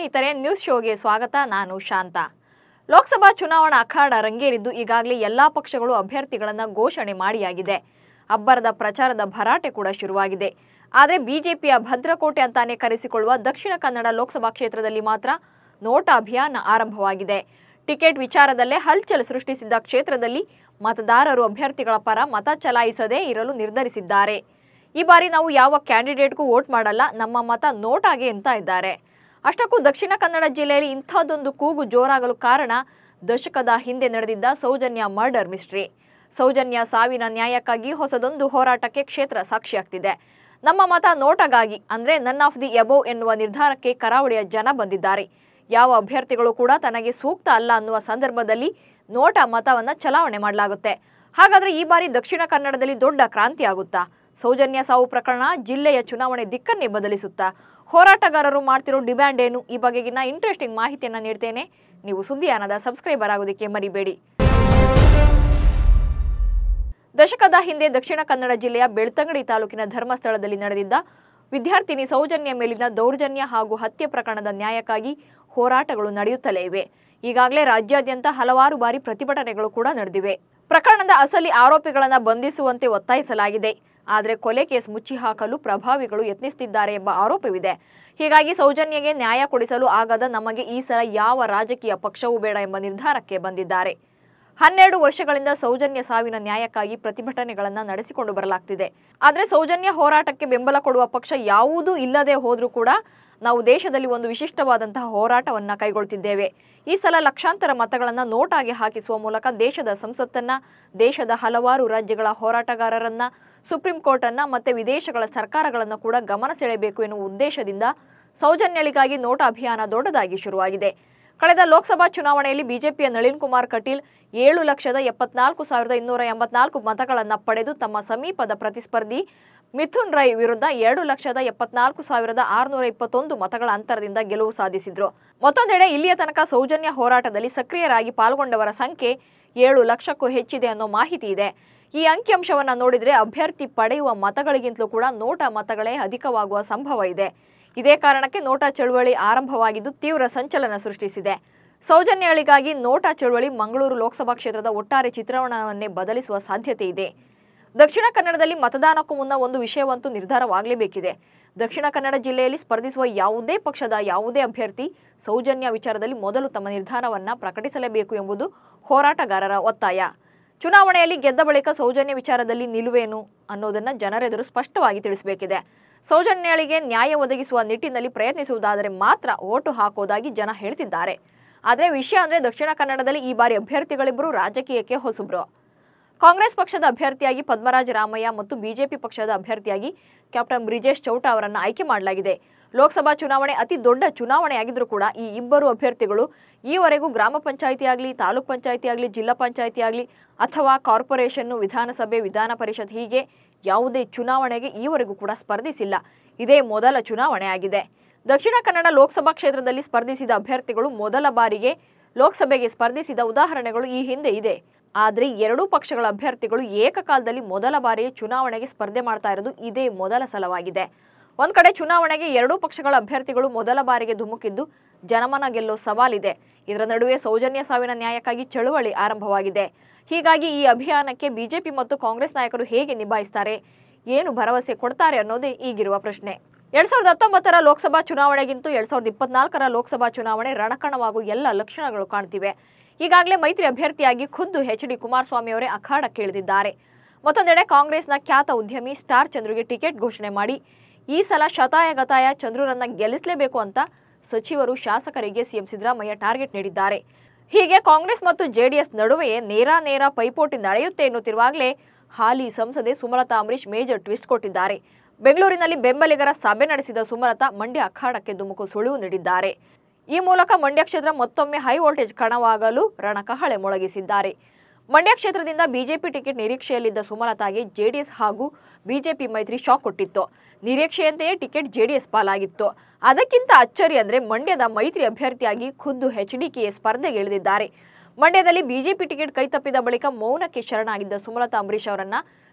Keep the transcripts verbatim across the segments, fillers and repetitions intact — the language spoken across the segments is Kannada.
ಸ್ನೇಹಿತರೆ, ನ್ಯೂಸ್ ಶೋಗೆ ಸ್ವಾಗತ. ನಾನು ಶಾಂತ. ಲೋಕಸಭಾ ಚುನಾವಣಾ ಅಖಾಡ ರಂಗೇರಿದ್ದು ಈಗಾಗಲೇ ಎಲ್ಲಾ ಪಕ್ಷಗಳು ಅಭ್ಯರ್ಥಿಗಳನ್ನು ಘೋಷಣೆ ಮಾಡಿಯಾಗಿದೆ. ಅಬ್ಬರದ ಪ್ರಚಾರದ ಭರಾಟೆ ಕೂಡ ಶುರುವಾಗಿದೆ. ಆದರೆ ಬಿಜೆಪಿಯ ಭದ್ರಕೋಟೆ ಅಂತಾನೆ ಕರೆಸಿಕೊಳ್ಳುವ ದಕ್ಷಿಣ ಕನ್ನಡ ಲೋಕಸಭಾ ಕ್ಷೇತ್ರದಲ್ಲಿ ಮಾತ್ರ ನೋಟಾ ಅಭಿಯಾನ ಆರಂಭವಾಗಿದೆ. ಟಿಕೆಟ್ ವಿಚಾರದಲ್ಲೇ ಹಲ್ಚಲ್ ಸೃಷ್ಟಿಸಿದ್ದ ಕ್ಷೇತ್ರದಲ್ಲಿ ಮತದಾರರು ಅಭ್ಯರ್ಥಿಗಳ ಪರ ಮತ ಚಲಾಯಿಸದೇ ಇರಲು ನಿರ್ಧರಿಸಿದ್ದಾರೆ. ಈ ಬಾರಿ ನಾವು ಯಾವ ಕ್ಯಾಂಡಿಡೇಟ್ಗೂ ವೋಟ್ ಮಾಡಲ್ಲ, ನಮ್ಮ ಮತ ನೋಟಾಗೆ ಅಂತ ಇದ್ದಾರೆ. ಅಷ್ಟಕ್ಕೂ ದಕ್ಷಿಣ ಕನ್ನಡ ಜಿಲ್ಲೆಯಲ್ಲಿ ಇಂಥದ್ದೊಂದು ಕೂಗು ಜೋರಾಗಲು ಕಾರಣ ದಶಕದ ಹಿಂದೆ ನಡೆದಿದ್ದ ಸೌಜನ್ಯ ಮರ್ಡರ್ ಮಿಸ್ಟ್ರಿ. ಸೌಜನ್ಯ ಸಾವಿನ ನ್ಯಾಯಕ್ಕಾಗಿ ಹೊಸದೊಂದು ಹೋರಾಟಕ್ಕೆ ಕ್ಷೇತ್ರ ಸಾಕ್ಷಿಯಾಗ್ತಿದೆ. ನಮ್ಮ ಮತ ನೋಟಾಗಾಗಿ ಅಂದ್ರೆ ನನ್ ಆಫ್ ದಿ ಎಬೋವ್ ಎನ್ನುವ ನಿರ್ಧಾರಕ್ಕೆ ಕರಾವಳಿಯ ಜನ ಬಂದಿದ್ದಾರೆ. ಯಾವ ಅಭ್ಯರ್ಥಿಗಳು ಕೂಡ ತನಗೆ ಸೂಕ್ತ ಅಲ್ಲ ಅನ್ನುವ ಸಂದರ್ಭದಲ್ಲಿ ನೋಟಾ ಮತವನ್ನ ಚಲಾವಣೆ ಮಾಡಲಾಗುತ್ತೆ. ಹಾಗಾದ್ರೆ ಈ ಬಾರಿ ದಕ್ಷಿಣ ಕನ್ನಡದಲ್ಲಿ ದೊಡ್ಡ ಕ್ರಾಂತಿ ಆಗುತ್ತಾ? ಸೌಜನ್ಯ ಸಾವು ಪ್ರಕರಣ ಜಿಲ್ಲೆಯ ಚುನಾವಣೆ ದಿಕ್ಕನ್ನೇ ಬದಲಿಸುತ್ತಾ? ಹೋರಾಟಗಾರರು ಮಾಡ್ತಿರೋ ಡಿಮ್ಯಾಂಡ್ ಏನು? ಈ ಬಗೆಗಿನ ಇಂಟ್ರೆಸ್ಟಿಂಗ್ ಮಾಹಿತಿಯನ್ನ ನೀಡ್ತೇನೆ. ನೀವು ಸುದ್ದಿಯಾನದ ಸಬ್ಸ್ಕ್ರೈಬರ್ ಆಗೋದಕ್ಕೆ ಮರಿಬೇಡಿ. ದಶಕದ ಹಿಂದೆ ದಕ್ಷಿಣ ಕನ್ನಡ ಜಿಲ್ಲೆಯ ಬೆಳ್ತಂಗಡಿ ತಾಲೂಕಿನ ಧರ್ಮಸ್ಥಳದಲ್ಲಿ ನಡೆದಿದ್ದ ವಿದ್ಯಾರ್ಥಿನಿ ಸೌಜನ್ಯ ಮೇಲಿನ ದೌರ್ಜನ್ಯ ಹಾಗೂ ಹತ್ಯೆ ಪ್ರಕರಣದ ನ್ಯಾಯಕ್ಕಾಗಿ ಹೋರಾಟಗಳು ನಡೆಯುತ್ತಲೇ ಇವೆ. ಈಗಾಗಲೇ ರಾಜ್ಯಾದ್ಯಂತ ಹಲವಾರು ಬಾರಿ ಪ್ರತಿಭಟನೆಗಳು ಕೂಡ ನಡೆದಿವೆ. ಪ್ರಕರಣದ ಅಸಲಿ ಆರೋಪಿಗಳನ್ನು ಬಂಧಿಸುವಂತೆ ಒತ್ತಾಯಿಸಲಾಗಿದೆ. ಆದರೆ ಕೊಲೆ ಕೇಸ್ ಮುಚ್ಚಿ ಹಾಕಲು ಪ್ರಭಾವಿಗಳು ಯತ್ನಿಸುತ್ತಿದ್ದಾರೆ ಎಂಬ ಆರೋಪವಿದೆ. ಹೀಗಾಗಿ ಸೌಜನ್ಯಗೆ ನ್ಯಾಯ ಕೊಡಿಸಲು ಆಗದ ನಮಗೆ ಈ ಸಲ ಯಾವ ರಾಜಕೀಯ ಪಕ್ಷವೂ ಬೇಡ ಎಂಬ ನಿರ್ಧಾರಕ್ಕೆ ಬಂದಿದ್ದಾರೆ. ಹನ್ನೆರಡು ವರ್ಷಗಳಿಂದ ಸೌಜನ್ಯ ಸಾವಿನ ನ್ಯಾಯಕ್ಕಾಗಿ ಪ್ರತಿಭಟನೆಗಳನ್ನು ನಡೆಸಿಕೊಂಡು ಬರಲಾಗ್ತಿದೆ. ಆದರೆ ಸೌಜನ್ಯ ಹೋರಾಟಕ್ಕೆ ಬೆಂಬಲ ಕೊಡುವ ಪಕ್ಷ ಯಾವುದೂ ಇಲ್ಲದೆ ಹೋದ್ರೂ ಕೂಡ ನಾವು ದೇಶದಲ್ಲಿ ಒಂದು ವಿಶಿಷ್ಟವಾದಂತಹ ಹೋರಾಟವನ್ನ ಕೈಗೊಳ್ತಿದ್ದೇವೆ. ಈ ಸಲ ಲಕ್ಷಾಂತರ ಮತಗಳನ್ನ ನೋಟಾಗೆ ಹಾಕಿಸುವ ಮೂಲಕ ದೇಶದ ಸಂಸತ್ತನ್ನ, ದೇಶದ ಹಲವಾರು ರಾಜ್ಯಗಳ ಹೋರಾಟಗಾರರನ್ನ, ಸುಪ್ರೀಂ ಕೋರ್ಟ್ ಅನ್ನ ಮತ್ತೆ ವಿದೇಶಗಳ ಸರ್ಕಾರಗಳನ್ನ ಕೂಡ ಗಮನ ಸೆಳೆಯಬೇಕು ಎನ್ನುವ ಉದ್ದೇಶದಿಂದ ಸೌಜನ್ಯಳಿಗಾಗಿ ನೋಟಾ ಅಭಿಯಾನ ದೊಡ್ಡದಾಗಿ ಶುರುವಾಗಿದೆ. ಕಳೆದ ಲೋಕಸಭಾ ಚುನಾವಣೆಯಲ್ಲಿ ಬಿಜೆಪಿಯ ನಳಿನ್ ಕುಮಾರ್ ಕಟೀಲ್ ಏಳು ಲಕ್ಷದ ಎಪ್ಪತ್ನಾಲ್ಕು ಸಾವಿರದ ಇನ್ನೂರ ಎಂಬತ್ನಾಲ್ಕು ಮತಗಳನ್ನ ಪಡೆದು ತಮ್ಮ ಸಮೀಪದ ಪ್ರತಿಸ್ಪರ್ಧಿ ಮಿಥುನ್ ರೈ ವಿರುದ್ಧ ಎರಡು ಲಕ್ಷದ ಎಪ್ಪತ್ನಾಲ್ಕು ಸಾವಿರದ ಆರುನೂರ ಇಪ್ಪತ್ತೊಂದು ಮತಗಳ ಅಂತರದಿಂದ ಗೆಲುವು ಸಾಧಿಸಿದ್ರು. ಮತ್ತೊಂದೆಡೆ ಇಲ್ಲಿಯ ತನಕ ಸೌಜನ್ಯ ಹೋರಾಟದಲ್ಲಿ ಸಕ್ರಿಯರಾಗಿ ಪಾಲ್ಗೊಂಡವರ ಸಂಖ್ಯೆ ಏಳು ಲಕ್ಷಕ್ಕೂ ಹೆಚ್ಚಿದೆ ಅನ್ನೋ ಮಾಹಿತಿ ಇದೆ. ಈ ಅಂಕಿಅಂಶವನ್ನ ನೋಡಿದ್ರೆ ಅಭ್ಯರ್ಥಿ ಪಡೆಯುವ ಮತಗಳಿಗಿಂತಲೂ ಕೂಡ ನೋಟಾ ಮತಗಳೇ ಅಧಿಕವಾಗುವ ಸಂಭವ ಇದೆ. ಇದೇ ಕಾರಣಕ್ಕೆ ನೋಟಾ ಚಳುವಳಿ ಆರಂಭವಾಗಿದ್ದು ತೀವ್ರ ಸಂಚಲನ ಸೃಷ್ಟಿಸಿದೆ. ಸೌಜನ್ಯಳಿಗಾಗಿ ನೋಟಾ ಚಳುವಳಿ ಮಂಗಳೂರು ಲೋಕಸಭಾ ಕ್ಷೇತ್ರದ ಒಟ್ಟಾರೆ ಚಿತ್ರಣವನ್ನೇ ಬದಲಿಸುವ ಸಾಧ್ಯತೆ ಇದೆ. ದಕ್ಷಿಣ ಕನ್ನಡದಲ್ಲಿ ಮತದಾನಕ್ಕೂ ಮುನ್ನ ಒಂದು ವಿಷಯವಂತೂ ನಿರ್ಧಾರವಾಗಲೇಬೇಕಿದೆ. ದಕ್ಷಿಣ ಕನ್ನಡ ಜಿಲ್ಲೆಯಲ್ಲಿ ಸ್ಪರ್ಧಿಸುವ ಯಾವುದೇ ಪಕ್ಷದ ಯಾವುದೇ ಅಭ್ಯರ್ಥಿ ಸೌಜನ್ಯ ವಿಚಾರದಲ್ಲಿ ಮೊದಲು ತಮ್ಮ ನಿರ್ಧಾರವನ್ನ ಪ್ರಕಟಿಸಲೇಬೇಕು ಎಂಬುದು ಹೋರಾಟಗಾರರ ಒತ್ತಾಯ. ಚುನಾವಣೆಯಲ್ಲಿ ಗೆದ್ದ ಬಳಿಕ ಸೌಜನ್ಯ ವಿಚಾರದಲ್ಲಿ ನಿಲುವೇನು ಅನ್ನೋದನ್ನ ಜನರೆದುರು ಸ್ಪಷ್ಟವಾಗಿ ತಿಳಿಸಬೇಕಿದೆ. ಸೌಜನ್ಯಳಿಗೆ ನ್ಯಾಯ ಒದಗಿಸುವ ನಿಟ್ಟಿನಲ್ಲಿ ಪ್ರಯತ್ನಿಸುವುದಾದರೆ ಮಾತ್ರ ಓಟು ಹಾಕೋದಾಗಿ ಜನ ಹೇಳ್ತಿದ್ದಾರೆ. ಆದರೆ ವಿಷಯ ಅಂದ್ರೆ ದಕ್ಷಿಣ ಕನ್ನಡದಲ್ಲಿ ಈ ಬಾರಿ ಅಭ್ಯರ್ಥಿಗಳಿಬ್ಬರು ರಾಜಕೀಯಕ್ಕೆ ಹೊಸಬ್ರು. ಕಾಂಗ್ರೆಸ್ ಪಕ್ಷದ ಅಭ್ಯರ್ಥಿಯಾಗಿ ಪದ್ಮರಾಜ ರಾಮಯ್ಯ ಮತ್ತು ಬಿಜೆಪಿ ಪಕ್ಷದ ಅಭ್ಯರ್ಥಿಯಾಗಿ ಕ್ಯಾಪ್ಟನ್ ಬ್ರಿಜೇಶ್ ಚೌಟಾ ಅವರನ್ನು ಆಯ್ಕೆ ಮಾಡಲಾಗಿದೆ. ಲೋಕಸಭಾ ಚುನಾವಣೆ ಅತಿ ದೊಡ್ಡ ಚುನಾವಣೆಯಾಗಿದ್ರೂ ಕೂಡ ಈ ಇಬ್ಬರು ಅಭ್ಯರ್ಥಿಗಳು ಈವರೆಗೂ ಗ್ರಾಮ ಪಂಚಾಯಿತಿ ಆಗಲಿ, ತಾಲೂಕ್ ಪಂಚಾಯಿತಿ ಆಗಲಿ, ಜಿಲ್ಲಾ ಪಂಚಾಯಿತಿ ಆಗಲಿ ಅಥವಾ ಕಾರ್ಪೊರೇಷನ್, ವಿಧಾನಸಭೆ, ವಿಧಾನ ಪರಿಷತ್ ಹೀಗೆ ಯಾವುದೇ ಚುನಾವಣೆಗೆ ಈವರೆಗೂ ಕೂಡ ಸ್ಪರ್ಧಿಸಿಲ್ಲ. ಇದೇ ಮೊದಲ ಚುನಾವಣೆ ಆಗಿದೆ. ದಕ್ಷಿಣ ಕನ್ನಡ ಲೋಕಸಭಾ ಕ್ಷೇತ್ರದಲ್ಲಿ ಸ್ಪರ್ಧಿಸಿದ ಅಭ್ಯರ್ಥಿಗಳು ಮೊದಲ ಬಾರಿಗೆ ಲೋಕಸಭೆಗೆ ಸ್ಪರ್ಧಿಸಿದ ಉದಾಹರಣೆಗಳು ಈ ಹಿಂದೆ ಇದೆ. ಆದರೆ ಎರಡೂ ಪಕ್ಷಗಳ ಅಭ್ಯರ್ಥಿಗಳು ಏಕಕಾಲದಲ್ಲಿ ಮೊದಲ ಬಾರಿಗೆ ಚುನಾವಣೆಗೆ ಸ್ಪರ್ಧೆ ಮಾಡ್ತಾ ಇರೋದು ಇದೇ ಮೊದಲ ಸಲವಾಗಿದೆ. ಒಂದ್ ಕಡೆ ಚುನಾವಣೆಗೆ ಎರಡೂ ಪಕ್ಷಗಳ ಅಭ್ಯರ್ಥಿಗಳು ಮೊದಲ ಬಾರಿಗೆ ಧುಮುಕಿದ್ದು ಜನಮನ ಗೆಲ್ಲೋ ಸವಾಲಿದೆ. ಇದರ ನಡುವೆ ಸೌಜನ್ಯ ಸಾವಿನ ನ್ಯಾಯಕ್ಕಾಗಿ ಚಳುವಳಿ ಆರಂಭವಾಗಿದೆ. ಹೀಗಾಗಿ ಈ ಅಭಿಯಾನಕ್ಕೆ ಬಿಜೆಪಿ ಮತ್ತು ಕಾಂಗ್ರೆಸ್ ನಾಯಕರು ಹೇಗೆ ನಿಭಾಯಿಸ್ತಾರೆ, ಏನು ಭರವಸೆ ಕೊಡ್ತಾರೆ ಅನ್ನೋದೇ ಈಗಿರುವ ಪ್ರಶ್ನೆ. ಎರಡ್ ಸಾವಿರದ ಹತ್ತೊಂಬತ್ತರ ಲೋಕಸಭಾ ಚುನಾವಣೆಗಿಂತೂ ಎರಡ್ ಸಾವಿರದ ಇಪ್ಪತ್ನಾಲ್ಕರ ಲೋಕಸಭಾ ಚುನಾವಣೆ ರಣಕಣವಾಗುವ ಎಲ್ಲ ಲಕ್ಷಣಗಳು ಕಾಣ್ತಿವೆ. ಈಗಾಗಲೇ ಮೈತ್ರಿ ಅಭ್ಯರ್ಥಿಯಾಗಿ ಖುದ್ದು ಎಚ್ ಡಿ ಕುಮಾರಸ್ವಾಮಿ ಅವರೇ ಅಖಾಡಕ್ಕೆ ಇಳಿದಿದ್ದಾರೆ. ಮತ್ತೊಂದೆಡೆ ಕಾಂಗ್ರೆಸ್ನ ಖ್ಯಾತ ಉದ್ಯಮಿ ಸ್ಟಾರ್ ಚಂದ್ರುಗೆ ಟಿಕೆಟ್ ಘೋಷಣೆ ಮಾಡಿ ಈ ಸಲ ಶತಾಯ ಗತಾಯ ಚಂದ್ರರನ್ನ ಗೆಲ್ಲಿಸಲೇಬೇಕು ಅಂತ ಸಚಿವರು, ಶಾಸಕರಿಗೆ ಸಿಎಂ ಸಿದ್ದರಾಮಯ್ಯ ಟಾರ್ಗೆಟ್ ನೀಡಿದ್ದಾರೆ. ಹೀಗೆ ಕಾಂಗ್ರೆಸ್ ಮತ್ತು ಜೆಡಿಎಸ್ ನಡುವೆಯೇ ನೇರ ನೇರ ಪೈಪೋಟಿ ನಡೆಯುತ್ತೆ ಎನ್ನುತ್ತಿರುವಾಗಲೇ ಹಾಲಿ ಸಂಸದೆ ಸುಮಲತಾ ಅಂಬರೀಶ್ ಮೇಜರ್ ಟ್ವಿಸ್ಟ್ ಕೊಟ್ಟಿದ್ದಾರೆ. ಬೆಂಗಳೂರಿನಲ್ಲಿ ಬೆಂಬಲಿಗರ ಸಭೆ ನಡೆಸಿದ ಸುಮಲತಾ ಮಂಡ್ಯ ಅಖಾಡಕ್ಕೆ ಧುಮುಕು ಸುಳಿವು ನೀಡಿದ್ದಾರೆ. ಈ ಮೂಲಕ ಮಂಡ್ಯ ಕ್ಷೇತ್ರ ಮತ್ತೊಮ್ಮೆ ಹೈ ವೋಲ್ಟೇಜ್ ಕಣವಾಗಲು ರಣಕಹಳೆ ಮೊಳಗಿಸಿದ್ದಾರೆ. ಮಂಡ್ಯ ಕ್ಷೇತ್ರದಿಂದ ಬಿಜೆಪಿ ಟಿಕೆಟ್ ನಿರೀಕ್ಷೆಯಲ್ಲಿದ್ದ ಸುಮಲತಾಗೆ ಜೆಡಿಎಸ್ ಹಾಗೂ ಬಿಜೆಪಿ ಮೈತ್ರಿ ಶಾಕ್ ಕೊಟ್ಟಿತ್ತು. ನಿರೀಕ್ಷೆಯಂತೆಯೇ ಟಿಕೆಟ್ ಜೆಡಿಎಸ್ ಪಾಲಾಗಿತ್ತು. ಅದಕ್ಕಿಂತ ಅಚ್ಚರಿ ಅಂದ್ರೆ ಮಂಡ್ಯದ ಮೈತ್ರಿ ಅಭ್ಯರ್ಥಿಯಾಗಿ ಖುದ್ದು ಎಚ್ಡಿಕೆ ಸ್ಪರ್ಧೆಗೆ ಇಳಿದಿದ್ದಾರೆ. ಮಂಡ್ಯದಲ್ಲಿ ಬಿಜೆಪಿ ಟಿಕೆಟ್ ಕೈತಪ್ಪಿದ ಬಳಿಕ ಮೌನಕ್ಕೆ ಶರಣಾಗಿದ್ದ ಸುಮಲತಾ ಅಂಬರೀಶ್ ಅವರನ್ನ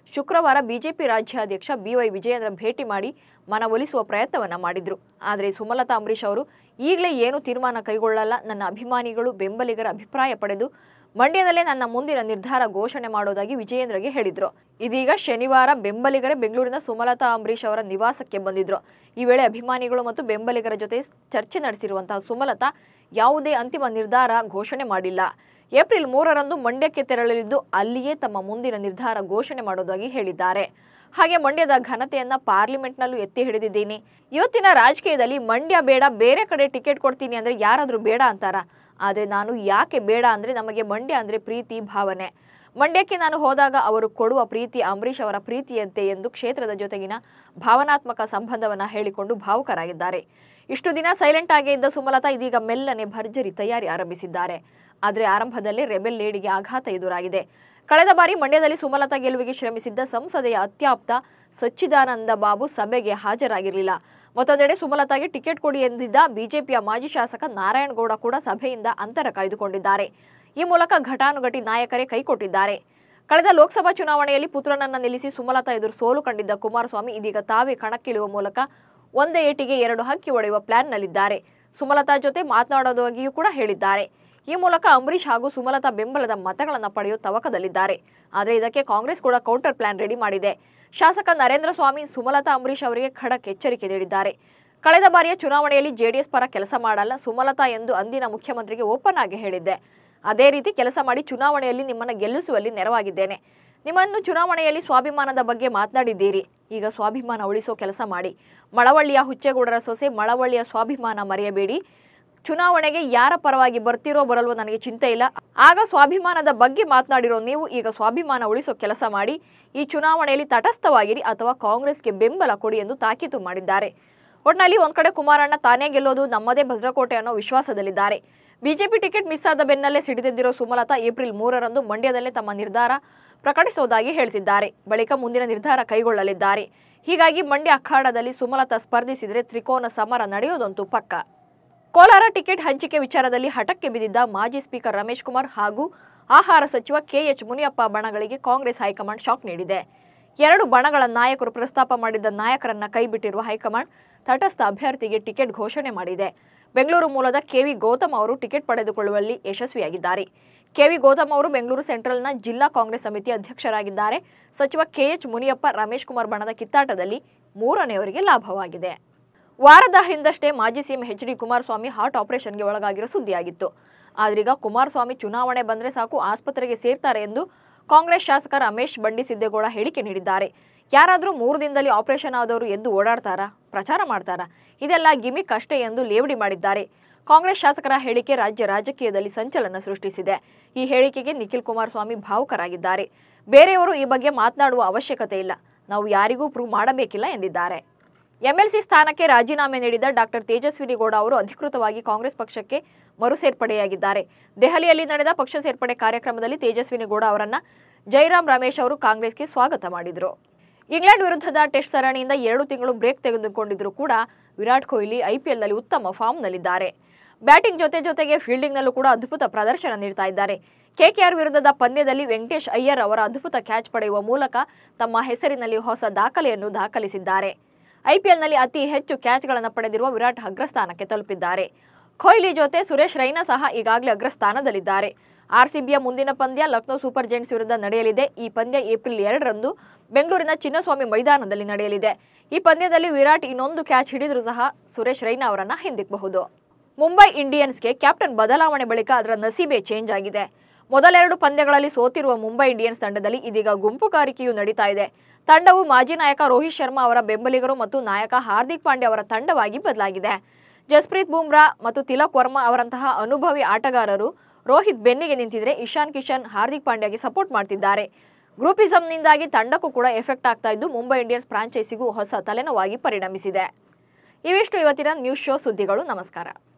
ಶುಕ್ರವಾರ ಬಿಜೆಪಿ ರಾಜ್ಯಾಧ್ಯಕ್ಷ ಬಿವೈ ವಿಜಯೇಂದ್ರ ಭೇಟಿ ಮಾಡಿ ಮನವೊಲಿಸುವ ಪ್ರಯತ್ನವನ್ನ ಮಾಡಿದ್ರು. ಆದರೆ ಸುಮಲತಾ ಅಂಬರೀಶ್ ಅವರು ಈಗಲೇ ಏನು ತೀರ್ಮಾನ ಕೈಗೊಳ್ಳಲ್ಲ, ನನ್ನ ಅಭಿಮಾನಿಗಳು ಬೆಂಬಲಿಗರ ಅಭಿಪ್ರಾಯ ಪಡೆದು ಮಂಡ್ಯದಲ್ಲೇ ನನ್ನ ಮುಂದಿನ ನಿರ್ಧಾರ ಘೋಷಣೆ ಮಾಡೋದಾಗಿ ವಿಜಯೇಂದ್ರಗೆ ಹೇಳಿದ್ರು. ಇದೀಗ ಶನಿವಾರ ಬೆಂಬಲಿಗರೇ ಬೆಂಗಳೂರಿನ ಸುಮಲತಾ ಅಂಬರೀಶ್ ಅವರ ನಿವಾಸಕ್ಕೆ ಬಂದಿದ್ರು. ಈ ವೇಳೆ ಅಭಿಮಾನಿಗಳು ಮತ್ತು ಬೆಂಬಲಿಗರ ಜೊತೆ ಚರ್ಚೆ ನಡೆಸಿರುವಂತಹ ಸುಮಲತಾ ಯಾವುದೇ ಅಂತಿಮ ನಿರ್ಧಾರ ಘೋಷಣೆ ಮಾಡಿಲ್ಲ. ಏಪ್ರಿಲ್ ಮೂರರಂದು ಮಂಡ್ಯಕ್ಕೆ ತೆರಳಲಿದ್ದು ಅಲ್ಲಿಯೇ ತಮ್ಮ ಮುಂದಿನ ನಿರ್ಧಾರ ಘೋಷಣೆ ಮಾಡೋದಾಗಿ ಹೇಳಿದ್ದಾರೆ. ಹಾಗೆ ಮಂಡ್ಯದ ಘನತೆಯನ್ನ ಪಾರ್ಲಿಮೆಂಟ್ನಲ್ಲೂ ಎತ್ತಿ ಹಿಡಿದಿದ್ದೀನಿ. ಇವತ್ತಿನ ರಾಜಕೀಯದಲ್ಲಿ ಮಂಡ್ಯ ಬೇಡ, ಬೇರೆ ಕಡೆ ಟಿಕೆಟ್ ಕೊಡ್ತೀನಿ ಅಂದ್ರೆ ಯಾರಾದ್ರೂ ಬೇಡ ಅಂತಾರ. ಆದರೆ ನಾನು ಯಾಕೆ ಬೇಡ ಅಂದ್ರೆ ನಮಗೆ ಮಂಡ್ಯ ಅಂದ್ರೆ ಪ್ರೀತಿ ಭಾವನೆ. ಮಂಡ್ಯಕ್ಕೆ ನಾನು ಹೋದಾಗ ಅವರು ಕೊಡುವ ಪ್ರೀತಿ ಅಂಬರೀಶ್ ಅವರ ಪ್ರೀತಿಯಂತೆ ಎಂದು ಕ್ಷೇತ್ರದ ಜೊತೆಗಿನ ಭಾವನಾತ್ಮಕ ಸಂಬಂಧವನ್ನ ಹೇಳಿಕೊಂಡು ಭಾವುಕರಾಗಿದ್ದಾರೆ. ಇಷ್ಟು ದಿನ ಸೈಲೆಂಟ್ ಆಗೇ ಇದ್ದ ಸುಮಲತಾ ಇದೀಗ ಮೆಲ್ಲನೆ ಭರ್ಜರಿ ತಯಾರಿ ಆರಂಭಿಸಿದ್ದಾರೆ. ಆದರೆ ಆರಂಭದಲ್ಲೇ ರೆಬೆಲ್ ಲೇಡಿಗೆ ಆಘಾತ ಎದುರಾಗಿದೆ. ಕಳೆದ ಬಾರಿ ಮಂಡ್ಯದಲ್ಲಿ ಸುಮಲತಾ ಗೆಲುವಿಗೆ ಶ್ರಮಿಸಿದ್ದ ಸಂಸದೆಯ ಅತ್ಯಾಪ್ತ ಸಚ್ಚಿದಾನಂದ ಬಾಬು ಸಭೆಗೆ ಹಾಜರಾಗಿರಲಿಲ್ಲ. ಮತ್ತೊಂದೆಡೆ ಸುಮಲತಾಗೆ ಟಿಕೆಟ್ ಕೊಡಿ ಎಂದಿದ್ದ ಬಿಜೆಪಿಯ ಮಾಜಿ ಶಾಸಕ ನಾರಾಯಣಗೌಡ ಕೂಡ ಸಭೆಯಿಂದ ಅಂತರ ಕಾಯ್ದುಕೊಂಡಿದ್ದಾರೆ. ಈ ಮೂಲಕ ಘಟಾನುಘಟಿ ನಾಯಕರೇ ಕೈಕೊಟ್ಟಿದ್ದಾರೆ. ಕಳೆದ ಲೋಕಸಭಾ ಚುನಾವಣೆಯಲ್ಲಿ ಪುತ್ರನನ್ನ ನಿಲ್ಲಿಸಿ ಸುಮಲತಾ ಎದುರು ಸೋಲು ಕಂಡಿದ್ದ ಕುಮಾರಸ್ವಾಮಿ ಇದೀಗ ತಾವೇ ಕಣಕ್ಕಿಳಿಯುವ ಮೂಲಕ ಒಂದೇ ಏಟಿಗೆ ಎರಡು ಹಕ್ಕಿ ಹೊಡೆಯುವ ಪ್ಲಾನ್ನಲ್ಲಿದ್ದಾರೆ. ಸುಮಲತಾ ಜೊತೆ ಮಾತನಾಡೋದಾಗಿಯೂ ಕೂಡ ಹೇಳಿದ್ದಾರೆ. ಈ ಮೂಲಕ ಅಂಬರೀಶ್ ಹಾಗೂ ಸುಮಲತಾ ಬೆಂಬಲದ ಮತಗಳನ್ನು ಪಡೆಯುವ ತವಕದಲ್ಲಿದ್ದಾರೆ. ಆದರೆ ಇದಕ್ಕೆ ಕಾಂಗ್ರೆಸ್ ಕೂಡ ಕೌಂಟರ್ ಪ್ಲಾನ್ ರೆಡಿ ಮಾಡಿದೆ. ಶಾಸಕ ನರೇಂದ್ರ ಸ್ವಾಮಿ ಸುಮಲತಾ ಅಂಬರೀಶ್ ಅವರಿಗೆ ಖಡಕ್ ಎಚ್ಚರಿಕೆ ನೀಡಿದ್ದಾರೆ. ಕಳೆದ ಬಾರಿಯ ಚುನಾವಣೆಯಲ್ಲಿ ಜೆಡಿಎಸ್ ಪರ ಕೆಲಸ ಮಾಡಲ್ಲ ಸುಮಲತಾ ಎಂದು ಅಂದಿನ ಮುಖ್ಯಮಂತ್ರಿಗೆ ಓಪನ್ ಆಗಿ ಹೇಳಿದ್ದೆ. ಅದೇ ರೀತಿ ಕೆಲಸ ಮಾಡಿ ಚುನಾವಣೆಯಲ್ಲಿ ನಿಮ್ಮನ್ನು ಗೆಲ್ಲಿಸುವಲ್ಲಿ ನೆರವಾಗಿದ್ದೇನೆ. ನಿಮ್ಮನ್ನು ಚುನಾವಣೆಯಲ್ಲಿ ಸ್ವಾಭಿಮಾನದ ಬಗ್ಗೆ ಮಾತನಾಡಿದ್ದೀರಿ. ಈಗ ಸ್ವಾಭಿಮಾನ ಉಳಿಸೋ ಕೆಲಸ ಮಾಡಿ. ಮಳವಳ್ಳಿಯ ಹುಚ್ಚೇಗೌಡರ ಸೊಸೆ ಮಳವಳ್ಳಿಯ ಸ್ವಾಭಿಮಾನ ಮರೆಯಬೇಡಿ. ಚುನಾವಣೆಗೆ ಯಾರ ಪರವಾಗಿ ಬರ್ತಿರೋ ಬರಲ್ವೋ ನನಗೆ ಚಿಂತೆ ಇಲ್ಲ. ಆಗ ಸ್ವಾಭಿಮಾನದ ಬಗ್ಗೆ ಮಾತನಾಡಿರೋ ನೀವು ಈಗ ಸ್ವಾಭಿಮಾನ ಉಳಿಸೋ ಕೆಲಸ ಮಾಡಿ. ಈ ಚುನಾವಣೆಯಲ್ಲಿ ತಟಸ್ಥವಾಗಿರಿ ಅಥವಾ ಕಾಂಗ್ರೆಸ್ಗೆ ಬೆಂಬಲ ಕೊಡಿ ಎಂದು ತಾಕೀತು ಮಾಡಿದ್ದಾರೆ. ಒಟ್ನಲ್ಲಿ ಒಂದ್ ಕಡೆ ಕುಮಾರಣ್ಣ ತಾನೇ ಗೆಲ್ಲೋದು ನಮ್ಮದೇ ಭದ್ರಕೋಟೆ ಅನ್ನೋ ವಿಶ್ವಾಸದಲ್ಲಿದ್ದಾರೆ. ಬಿಜೆಪಿ ಟಿಕೆಟ್ ಮಿಸ್ ಆದ ಬೆನ್ನಲ್ಲೇ ಸಿಡಿದೆದ್ದಿರೋ ಸುಮಲತಾ ಏಪ್ರಿಲ್ ಮೂರರಂದು ಮಂಡ್ಯದಲ್ಲೇ ತಮ್ಮ ನಿರ್ಧಾರ ಪ್ರಕಟಿಸುವುದಾಗಿ ಹೇಳ್ತಿದ್ದಾರೆ. ಬಳಿಕ ಮುಂದಿನ ನಿರ್ಧಾರ ಕೈಗೊಳ್ಳಲಿದ್ದಾರೆ. ಹೀಗಾಗಿ ಮಂಡ್ಯ ಅಖಾಡದಲ್ಲಿ ಸುಮಲತಾ ಸ್ಪರ್ಧಿಸಿದರೆ ತ್ರಿಕೋನ ಸಮರ ನಡೆಯೋದಂತೂ ಪಕ್ಕ. ಕೋಲಾರ ಟಿಕೆಟ್ ಹಂಚಿಕೆ ವಿಚಾರದಲ್ಲಿ ಹಠಕ್ಕೆ ಬಿದ್ದಿದ್ದ ಮಾಜಿ ಸ್ಪೀಕರ್ ರಮೇಶ್ ಕುಮಾರ್ ಹಾಗೂ ಆಹಾರ ಸಚಿವ ಕೆಎಚ್ ಮುನಿಯಪ್ಪ ಬಣಗಳಿಗೆ ಕಾಂಗ್ರೆಸ್ ಹೈಕಮಾಂಡ್ ಶಾಕ್ ನೀಡಿದೆ. ಎರಡು ಬಣಗಳ ನಾಯಕರು ಪ್ರಸ್ತಾಪ ಮಾಡಿದ್ದ ನಾಯಕರನ್ನ ಕೈಬಿಟ್ಟಿರುವ ಹೈಕಮಾಂಡ್ ತಟಸ್ಥ ಅಭ್ಯರ್ಥಿಗೆ ಟಿಕೆಟ್ ಘೋಷಣೆ ಮಾಡಿದೆ. ಬೆಂಗಳೂರು ಮೂಲದ ಕೆವಿ ಗೌತಮ್ ಅವರು ಟಿಕೆಟ್ ಪಡೆದುಕೊಳ್ಳುವಲ್ಲಿ ಯಶಸ್ವಿಯಾಗಿದ್ದಾರೆ. ಕೆವಿ ಗೌತಮ್ ಅವರು ಬೆಂಗಳೂರು ಸೆಂಟ್ರಲ್ನ ಜಿಲ್ಲಾ ಕಾಂಗ್ರೆಸ್ ಸಮಿತಿ ಅಧ್ಯಕ್ಷರಾಗಿದ್ದಾರೆ. ಸಚಿವ ಕೆಎಚ್ ಮುನಿಯಪ್ಪ ರಮೇಶ್ ಕುಮಾರ್ ಬಣದ ಕಿತ್ತಾಟದಲ್ಲಿ ಮೂರನೆಯವರಿಗೆ ಲಾಭವಾಗಿದೆ. ವಾರದ ಹಿಂದಷ್ಟೇ ಮಾಜಿ CM H D Kumaraswamy heart ಆಪರೇಷನ್ಗೆ ಒಳಗಾಗಿರೋ ಸುದ್ದಿಯಾಗಿತ್ತು. ಆದ್ರೀಗ ಕುಮಾರಸ್ವಾಮಿ ಚುನಾವಣೆ ಬಂದ್ರೆ ಸಾಕು ಆಸ್ಪತ್ರೆಗೆ ಸೇರ್ತಾರೆ ಎಂದು ಕಾಂಗ್ರೆಸ್ ಶಾಸಕ ರಮೇಶ್ ಬಂಡಿಸಿದ್ದೇಗೌಡ ಹೇಳಿಕೆ ನೀಡಿದ್ದಾರೆ. ಯಾರಾದರೂ ಮೂರು ದಿನದಲ್ಲಿ ಆಪರೇಷನ್ ಆದವರು ಎದ್ದು ಓಡಾಡ್ತಾರಾ, ಪ್ರಚಾರ ಮಾಡ್ತಾರಾ? ಇದೆಲ್ಲ ಗಿಮಿಕ್ ಅಷ್ಟೇ ಎಂದು ಲೇವಡಿ ಮಾಡಿದ್ದಾರೆ. ಕಾಂಗ್ರೆಸ್ ಶಾಸಕರ ಹೇಳಿಕೆ ರಾಜ್ಯ ರಾಜಕೀಯದಲ್ಲಿ ಸಂಚಲನ ಸೃಷ್ಟಿಸಿದೆ. ಈ ಹೇಳಿಕೆಗೆ ನಿಖಿಲ್ ಕುಮಾರಸ್ವಾಮಿ ಭಾವುಕರಾಗಿದ್ದಾರೆ. ಬೇರೆಯವರು ಈ ಬಗ್ಗೆ ಮಾತನಾಡುವ ಅವಶ್ಯಕತೆ ಇಲ್ಲ, ನಾವು ಯಾರಿಗೂ ಪ್ರೂವ್ ಮಾಡಬೇಕಿಲ್ಲ ಎಂದಿದ್ದಾರೆ. ಎಂಎಲ್ಸಿ ಸ್ಥಾನಕ್ಕೆ ರಾಜೀನಾಮೆ ನೀಡಿದ ಡಾಕ್ಟರ್ ತೇಜಸ್ವಿನಿ ಗೌಡ ಅವರು ಅಧಿಕೃತವಾಗಿ ಕಾಂಗ್ರೆಸ್ ಪಕ್ಷಕ್ಕೆ ಮರು ಸೇರ್ಪಡೆಯಾಗಿದ್ದಾರೆ. ದೆಹಲಿಯಲ್ಲಿ ನಡೆದ ಪಕ್ಷ ಸೇರ್ಪಡೆ ಕಾರ್ಯಕ್ರಮದಲ್ಲಿ ತೇಜಸ್ವಿನಿ ಗೌಡ ಅವರನ್ನ ಜೈರಾಮ್ ರಮೇಶ್ ಅವರು ಕಾಂಗ್ರೆಸ್ಗೆ ಸ್ವಾಗತ ಮಾಡಿದರು. ಇಂಗ್ಲೆಂಡ್ ವಿರುದ್ಧದ ಟೆಸ್ಟ್ ಸರಣಿಯಿಂದ ಎರಡು ತಿಂಗಳು ಬ್ರೇಕ್ ತೆಗೆದುಕೊಂಡಿದ್ರು ಕೂಡ ವಿರಾಟ್ ಕೊಹ್ಲಿ ಐಪಿಎಲ್ನಲ್ಲಿ ಉತ್ತಮ ಫಾರ್ಮ್ನಲ್ಲಿದ್ದಾರೆ. ಬ್ಯಾಟಿಂಗ್ ಜೊತೆ ಜೊತೆಗೆ ಫೀಲ್ಡಿಂಗ್ನಲ್ಲೂ ಕೂಡ ಅದ್ಭುತ ಪ್ರದರ್ಶನ ನೀಡ್ತಾ ಇದ್ದಾರೆ. ಕೆಕೆಆರ್ ವಿರುದ್ಧದ ಪಂದ್ಯದಲ್ಲಿ ವೆಂಕಟೇಶ್ ಅಯ್ಯರ್ ಅವರ ಅದ್ಭುತ ಕ್ಯಾಚ್ ಪಡೆಯುವ ಮೂಲಕ ತಮ್ಮ ಹೆಸರಿನಲ್ಲಿ ಹೊಸ ದಾಖಲೆಯನ್ನು ದಾಖಲಿಸಿದ್ದಾರೆ. ಐಪಿಎಲ್ನಲ್ಲಿ ಅತಿ ಹೆಚ್ಚು ಕ್ಯಾಚ್ಗಳನ್ನು ಪಡೆದಿರುವ ವಿರಾಟ್ ಅಗ್ರಸ್ಥಾನಕ್ಕೆ ತಲುಪಿದ್ದಾರೆ. ಕೊಹ್ಲಿ ಜೊತೆ ಸುರೇಶ್ ರೈನಾ ಸಹ ಈಗಾಗಲೇ ಅಗ್ರಸ್ಥಾನದಲ್ಲಿದ್ದಾರೆ. ಆರ್ಸಿಬಿಯ ಮುಂದಿನ ಪಂದ್ಯ ಲಕ್ನೋ ಸೂಪರ್ ಜೈಂಟ್ಸ್ ವಿರುದ್ಧ ನಡೆಯಲಿದೆ. ಈ ಪಂದ್ಯ ಏಪ್ರಿಲ್ ಎರಡರಂದು ಬೆಂಗಳೂರಿನ ಚಿನ್ನಸ್ವಾಮಿ ಮೈದಾನದಲ್ಲಿ ನಡೆಯಲಿದೆ. ಈ ಪಂದ್ಯದಲ್ಲಿ ವಿರಾಟ್ ಇನ್ನೊಂದು ಕ್ಯಾಚ್ ಹಿಡಿದರೂ ಸಹ ಸುರೇಶ್ ರೈನಾ ಅವರನ್ನ ಹಿಂದಿಕ್ಕಬಹುದು. ಮುಂಬೈ ಇಂಡಿಯನ್ಸ್ಗೆ ಕ್ಯಾಪ್ಟನ್ ಬದಲಾವಣೆ ಬಳಿಕ ಅದರ ನಸೀಬೆ ಚೇಂಜ್ ಆಗಿದೆ. ಮೊದಲೆರಡು ಪಂದ್ಯಗಳಲ್ಲಿ ಸೋತಿರುವ ಮುಂಬೈ ಇಂಡಿಯನ್ಸ್ ತಂಡದಲ್ಲಿ ಇದೀಗ ಗುಂಪುಗಾರಿಕೆಯೂ ನಡೀತಾ ಇದೆ. ತಂಡವು ಮಾಜಿ ನಾಯಕ ರೋಹಿತ್ ಶರ್ಮಾ ಅವರ ಬೆಂಬಲಿಗರು ಮತ್ತು ನಾಯಕ ಹಾರ್ದಿಕ್ ಪಾಂಡ್ಯ ಅವರ ತಂಡವಾಗಿ ಬದಲಾಗಿದೆ. ಜಸ್ಪ್ರೀತ್ ಬುಮ್ರಾ ಮತ್ತು ತಿಲಕ್ ವರ್ಮಾ ಅವರಂತಹ ಅನುಭವಿ ಆಟಗಾರರು ರೋಹಿತ್ ಬೆನ್ನಿಗೆ ನಿಂತಿದ್ರೆ ಇಶಾನ್ ಕಿಶನ್ ಹಾರ್ದಿಕ್ ಪಾಂಡ್ಯಗೆ ಸಪೋರ್ಟ್ ಮಾಡ್ತಿದ್ದಾರೆ. ಗ್ರೂಪಿಸಂನಿಂದಾಗಿ ತಂಡಕ್ಕೂ ಕೂಡ ಎಫೆಕ್ಟ್ ಆಗ್ತಾ ಇದ್ದು ಮುಂಬೈ ಇಂಡಿಯನ್ಸ್ ಫ್ರಾಂಚೈಸಿಗೂ ಹೊಸ ತಲೆನೋವಾಗಿ ಪರಿಣಮಿಸಿದೆ. ಇವಿಷ್ಟು ಇವತ್ತಿನ ನ್ಯೂಸ್ ಶೋ ಸುದ್ದಿಗಳು. ನಮಸ್ಕಾರ.